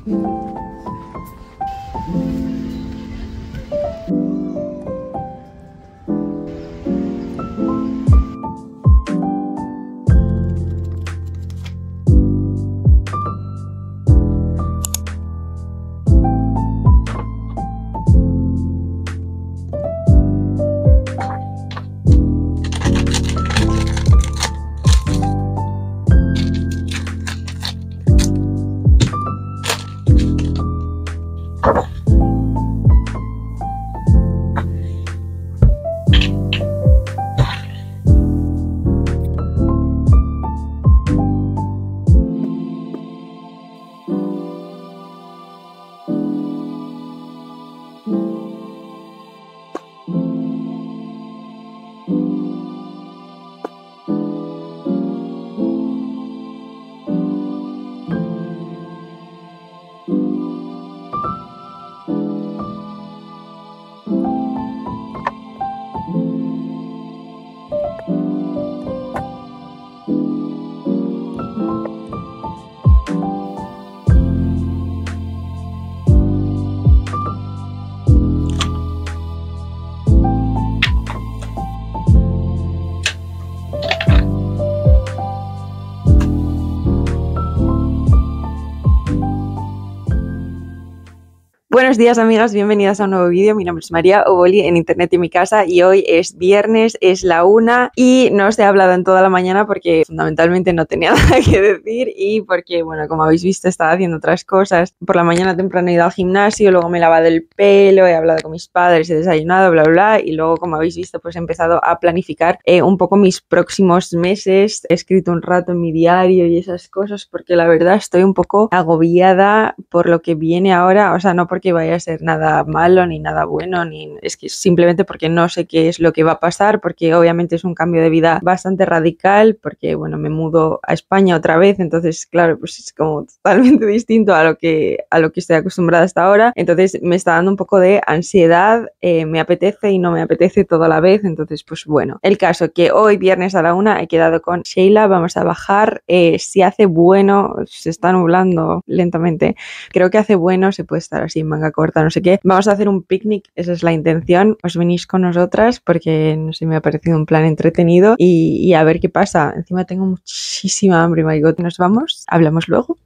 Buenos días, amigas, bienvenidas a un nuevo vídeo. Mi nombre es María Oboli en internet y en mi casa y hoy es viernes, es la 1 y no os he hablado en toda la mañana porque fundamentalmente no tenía nada que decir y porque, bueno, como habéis visto, estaba haciendo otras cosas. Por la mañana temprano he ido al gimnasio, luego me he lavado el pelo, he hablado con mis padres, he desayunado, bla, bla, y luego, como habéis visto, pues he empezado a planificar un poco mis próximos meses. He escrito un rato en mi diario y esas cosas porque la verdad estoy un poco agobiada por lo que viene ahora, o sea, no porque vaya a ser nada malo ni nada bueno, ni es que simplemente porque no sé qué es lo que va a pasar, porque obviamente es un cambio de vida bastante radical, porque bueno, me mudo a España otra vez, entonces claro, pues es como totalmente distinto a lo que estoy acostumbrada hasta ahora, entonces me está dando un poco de ansiedad, me apetece y no me apetece todo a la vez, entonces pues bueno, el caso que hoy viernes a la 1 he quedado con Sheila, vamos a bajar, si hace bueno, se está nublando lentamente, creo que hace bueno, se puede estar así en manga corta, no sé qué. Vamos a hacer un picnic, esa es la intención. Os venís con nosotras porque, no sé, me ha parecido un plan entretenido y a ver qué pasa. Encima tengo muchísima hambre, my God. ¿Nos vamos? ¿Hablamos luego?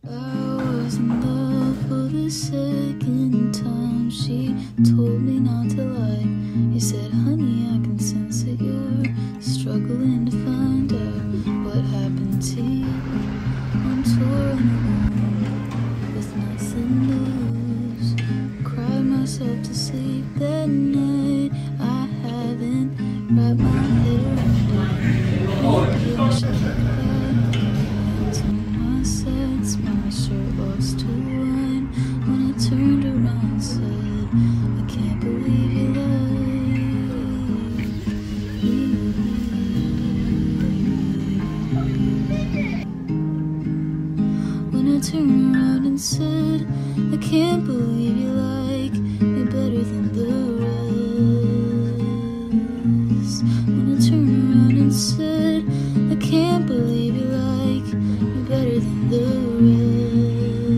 To sleep that night. I haven't wrapped my head around it. I should have hands on my sides, my shirt lost to wine. When I turned around and said, I can't believe you lied. When I turned around and said, I can't believe you lied. Better than the rest. When I turned around and said, I can't believe you like me better than the rest.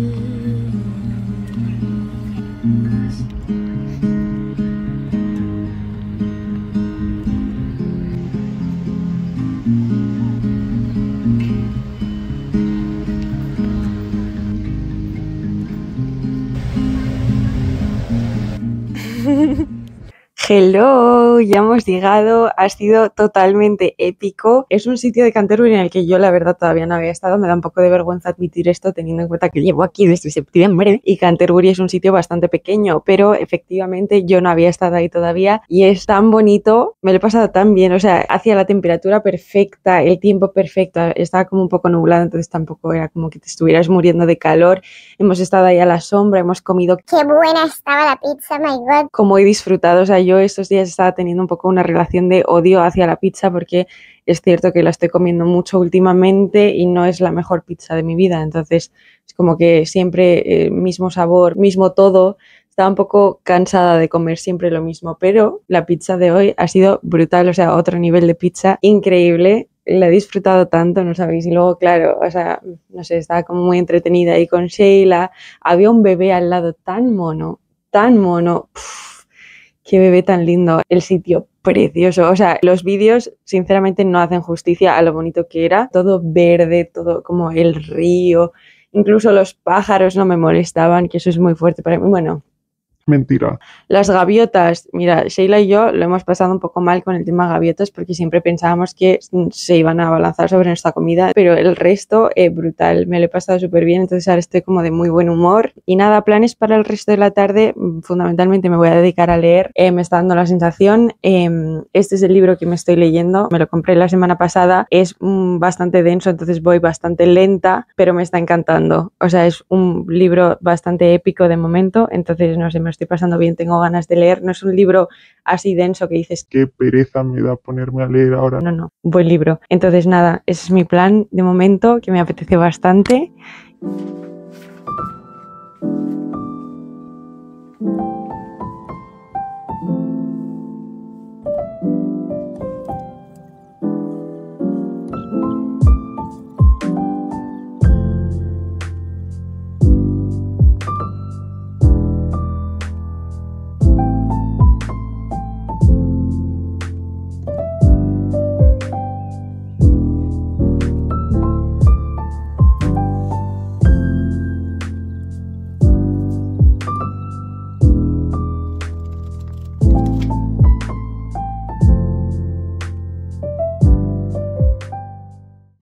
Hello, ya hemos llegado, ha sido totalmente épico. Es un sitio de Canterbury en el que yo la verdad todavía no había estado, me da un poco de vergüenza admitir esto teniendo en cuenta que llevo aquí desde septiembre y Canterbury es un sitio bastante pequeño, pero efectivamente yo no había estado ahí todavía y es tan bonito, me lo he pasado tan bien, o sea, hacía la temperatura perfecta, el tiempo perfecto, estaba como un poco nublado, entonces tampoco era como que te estuvieras muriendo de calor. Hemos estado ahí a la sombra, hemos comido. ¡Qué buena estaba la pizza, my God! Como he disfrutado, o sea, yo estos días estaba teniendo un poco una relación de odio hacia la pizza porque es cierto que la estoy comiendo mucho últimamente y no es la mejor pizza de mi vida, entonces es como que siempre mismo sabor, mismo todo. Estaba un poco cansada de comer siempre lo mismo, pero la pizza de hoy ha sido brutal, o sea, otro nivel de pizza increíble. la he disfrutado tanto, no sabéis. Y luego, claro, o sea, no sé, estaba como muy entretenida ahí con Sheila. Había un bebé al lado tan mono, tan mono. Puf, qué bebé tan lindo. El sitio precioso. O sea, los vídeos sinceramente no hacen justicia a lo bonito que era. Todo verde, todo como el río. Incluso los pájaros no me molestaban, que eso es muy fuerte para mí. Bueno, Mentira. las gaviotas, mira, Sheila y yo lo hemos pasado un poco mal con el tema gaviotas porque siempre pensábamos que se iban a abalanzar sobre nuestra comida, pero el resto, brutal, me lo he pasado súper bien, entonces ahora estoy como de muy buen humor. Y nada, planes para el resto de la tarde, fundamentalmente me voy a dedicar a leer, me está dando la sensación, este es el libro que me estoy leyendo, me lo compré la semana pasada, es bastante denso, entonces voy bastante lenta, pero me está encantando, o sea, es un libro bastante épico de momento, entonces no sé, me lo estoy pasando bien, tengo ganas de leer, no es un libro así denso que dices, Qué pereza me da ponerme a leer ahora. no, buen libro. Entonces nada, ese es mi plan de momento, que me apetece bastante.